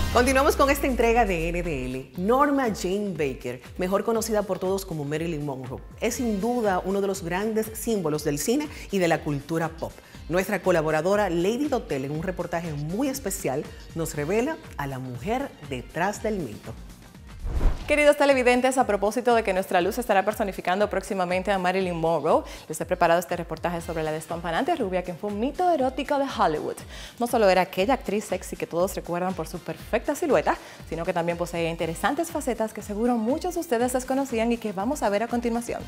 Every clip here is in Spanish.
Continuamos con esta entrega de NDL. Norma Jane Baker, mejor conocida por todos como Marilyn Monroe, es sin duda uno de los grandes símbolos del cine y de la cultura pop. Nuestra colaboradora Lady Dotel, en un reportaje muy especial, nos revela a la mujer detrás del mito. Queridos televidentes, a propósito de que nuestra luz estará personificando próximamente a Marilyn Monroe, les he preparado este reportaje sobre la despampanante rubia que fue un mito erótico de Hollywood. No solo era aquella actriz sexy que todos recuerdan por su perfecta silueta, sino que también poseía interesantes facetas que seguro muchos de ustedes desconocían y que vamos a ver a continuación.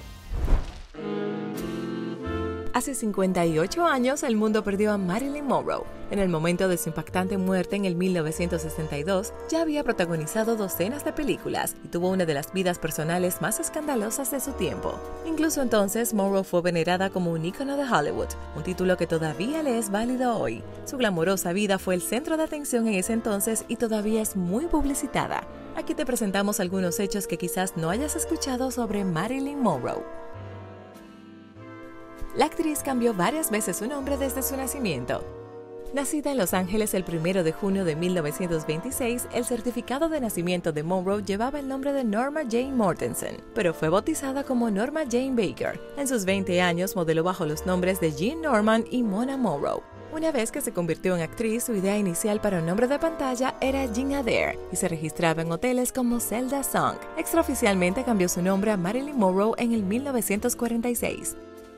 Hace 58 años, el mundo perdió a Marilyn Monroe. En el momento de su impactante muerte en el 1962, ya había protagonizado docenas de películas y tuvo una de las vidas personales más escandalosas de su tiempo. Incluso entonces, Monroe fue venerada como un ícono de Hollywood, un título que todavía le es válido hoy. Su glamorosa vida fue el centro de atención en ese entonces y todavía es muy publicitada. Aquí te presentamos algunos hechos que quizás no hayas escuchado sobre Marilyn Monroe. La actriz cambió varias veces su nombre desde su nacimiento. Nacida en Los Ángeles el 1 de junio de 1926, el certificado de nacimiento de Monroe llevaba el nombre de Norma Jane Mortensen, pero fue bautizada como Norma Jane Baker. En sus 20 años modeló bajo los nombres de Jean Norman y Mona Monroe. Una vez que se convirtió en actriz, su idea inicial para un nombre de pantalla era Jean Adair y se registraba en hoteles como Zelda Song. Extraoficialmente cambió su nombre a Marilyn Monroe en el 1946.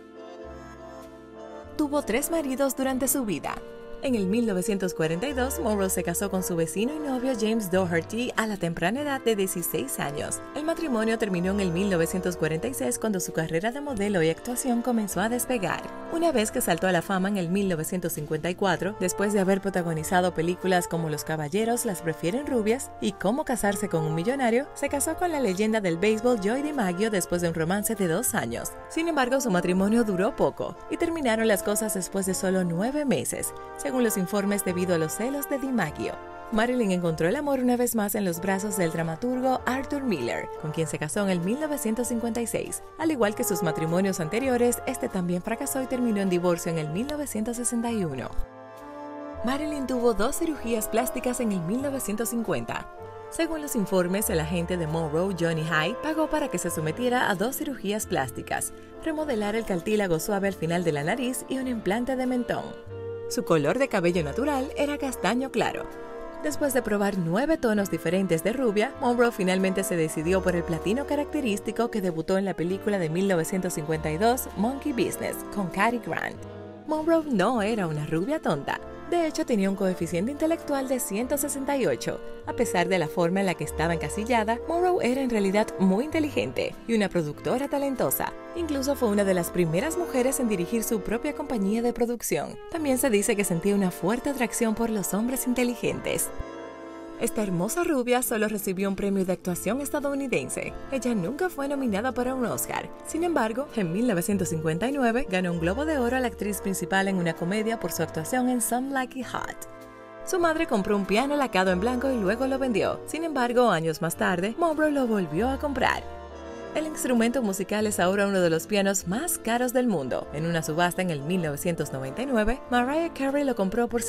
Tuvo 3 maridos durante su vida. En el 1942, Monroe se casó con su vecino y novio James Doherty a la temprana edad de 16 años. El matrimonio terminó en el 1946 cuando su carrera de modelo y actuación comenzó a despegar. Una vez que saltó a la fama en el 1954, después de haber protagonizado películas como Los caballeros las prefieren rubias y Cómo casarse con un millonario, se casó con la leyenda del béisbol Joey DiMaggio después de un romance de 2 años. Sin embargo, su matrimonio duró poco y terminaron las cosas después de solo 9 meses. Según los informes, debido a los celos de DiMaggio. Marilyn encontró el amor una vez más en los brazos del dramaturgo Arthur Miller, con quien se casó en el 1956. Al igual que sus matrimonios anteriores, este también fracasó y terminó en divorcio en el 1961. Marilyn tuvo 2 cirugías plásticas en el 1950. Según los informes, el agente de Monroe, Johnny Hyde, pagó para que se sometiera a 2 cirugías plásticas, remodelar el cartílago suave al final de la nariz y un implante de mentón. Su color de cabello natural era castaño claro. Después de probar 9 tonos diferentes de rubia, Monroe finalmente se decidió por el platino característico que debutó en la película de 1952 Monkey Business con Cary Grant. Monroe no era una rubia tonta. De hecho, tenía un coeficiente intelectual de 168. A pesar de la forma en la que estaba encasillada, Monroe era en realidad muy inteligente y una productora talentosa. Incluso fue una de las primeras mujeres en dirigir su propia compañía de producción. También se dice que sentía una fuerte atracción por los hombres inteligentes. Esta hermosa rubia solo recibió un premio de actuación estadounidense. Ella nunca fue nominada para un Oscar. Sin embargo, en 1959 ganó un Globo de Oro a la actriz principal en una comedia por su actuación en Some Like It Hot. Su madre compró un piano lacado en blanco y luego lo vendió. Sin embargo, años más tarde, Monroe lo volvió a comprar. El instrumento musical es ahora uno de los pianos más caros del mundo. En una subasta en el 1999, Mariah Carey lo compró por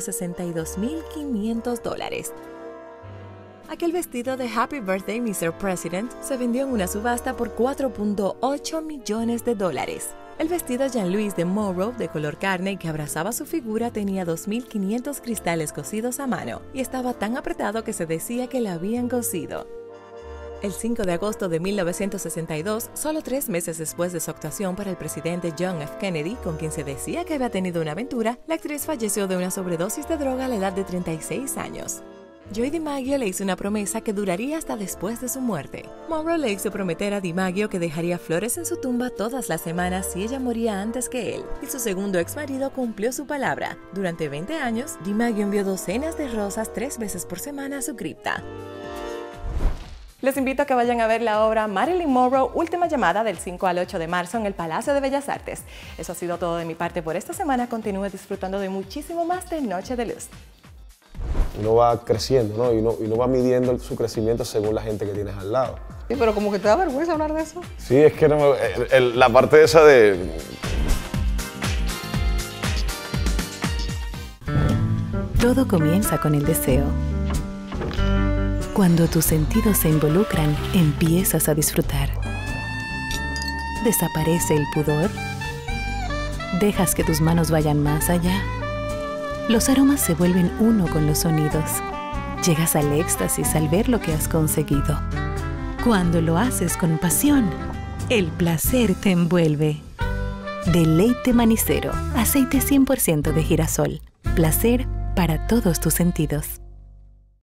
$662,500. Aquel vestido de Happy Birthday, Mr. President se vendió en una subasta por $4.8 millones. El vestido Jean-Louis de Monroe, de color carne y que abrazaba su figura, tenía 2.500 cristales cosidos a mano y estaba tan apretado que se decía que la habían cosido. El 5 de agosto de 1962, solo 3 meses después de su actuación para el presidente John F. Kennedy, con quien se decía que había tenido una aventura, la actriz falleció de una sobredosis de droga a la edad de 36 años. Joey DiMaggio le hizo una promesa que duraría hasta después de su muerte. Monroe le hizo prometer a DiMaggio que dejaría flores en su tumba todas las semanas si ella moría antes que él, y su segundo exmarido cumplió su palabra. Durante 20 años, DiMaggio envió docenas de rosas 3 veces por semana a su cripta. Les invito a que vayan a ver la obra Marilyn Monroe, Última Llamada, del 5 al 8 de marzo en el Palacio de Bellas Artes. Eso ha sido todo de mi parte por esta semana. Continúe disfrutando de muchísimo más de Noche de Luz. Uno va creciendo, ¿no? Y uno va midiendo su crecimiento según la gente que tienes al lado. Sí, pero como que te da vergüenza hablar de eso. Sí, es que no, la parte esa de... Todo comienza con el deseo. Cuando tus sentidos se involucran, empiezas a disfrutar. Desaparece el pudor. Dejas que tus manos vayan más allá. Los aromas se vuelven uno con los sonidos. Llegas al éxtasis al ver lo que has conseguido. Cuando lo haces con pasión, el placer te envuelve. Deleite Manicero, aceite 100% de girasol. Placer para todos tus sentidos.